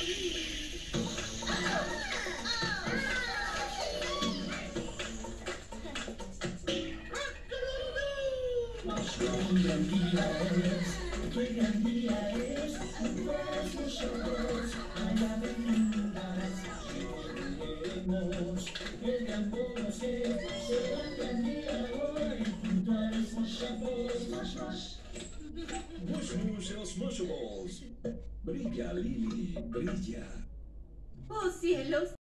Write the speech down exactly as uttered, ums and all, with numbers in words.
Un gran día es, qué gran día es, todos nosotros a la avenida llegaremos. El tambor se será un gran día hoy, junto a los Smushables. Mush Mush y los Smushables. Brilla, Lily, brilla. ¡Oh cielos!